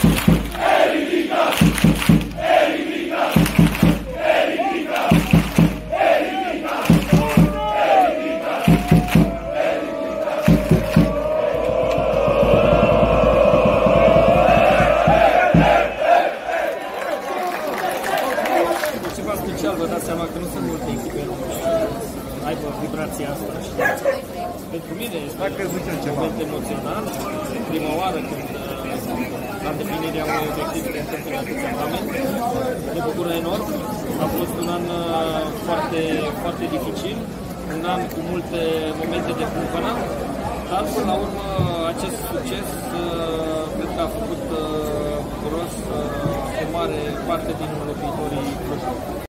Ceva special, vă dați seama că nu sunt multe echipe aibă vibrația asta. Pentru mine este un moment emoțional. Prima oară când la îndeplinirea unui obiectiv de întâlnire atâția oameni, ne bucură enorm. A fost un an foarte, foarte dificil, un an cu multe momente de cumpănă, dar până la urmă acest succes cred că a făcut bucuros o mare parte din locuitorii